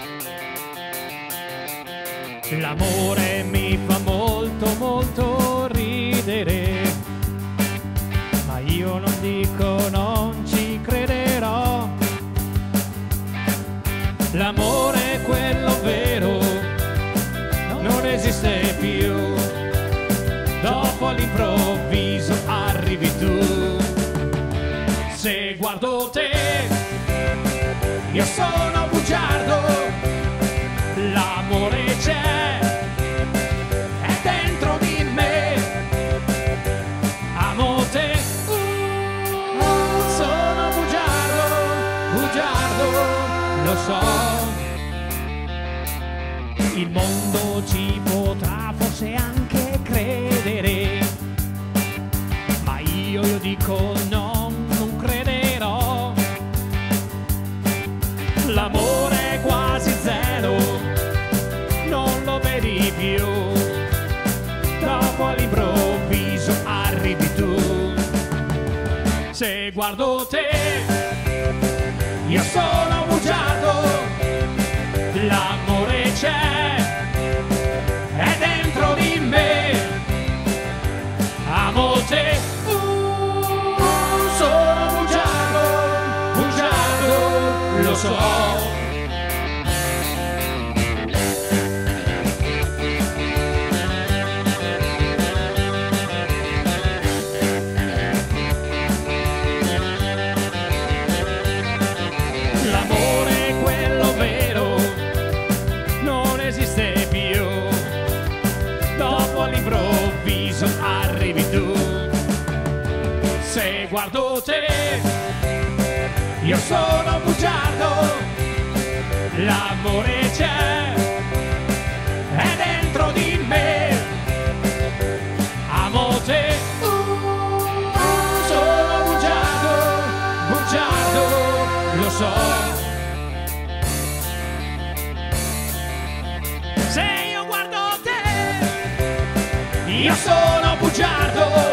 L'amore mi fa molto molto ridere, ma io non dico, non ci crederò. L'amore è quello vero, non esiste più. Dopo all'improvviso arrivi tu. Se guardo te, io sono bugiardo. L'amore c'è, è dentro di me. Amo te, sono bugiardo, bugiardo, lo so. Il mondo ci potrà forse anche credere, ma io dico no, non crederò. L'amore è quasi zero, non lo vedi più. Dopo all'improvviso arrivi tu. Se guardo te, io sono bugiardo. L'amore c'è, è dentro di me. Amo te, sono bugiardo, bugiardo, lo so. L'amore è quello vero, non esiste più. Dopo all'improvviso arrivi tu. Se guardo te, io sono bugiardo. L'amore c'è, è dentro di me. Amo te, sono bugiardo, bugiardo, lo so. Se io guardo te, io sono bugiardo.